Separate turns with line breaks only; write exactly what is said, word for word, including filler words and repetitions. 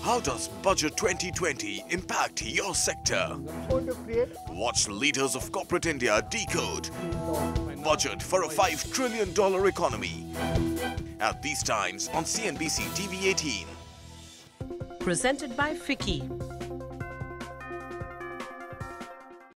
How does Budget twenty twenty impact your sector? Watch leaders of corporate India decode budget for a five trillion dollar economy at these times on C N B C T V eighteen.
Presented by FICCI.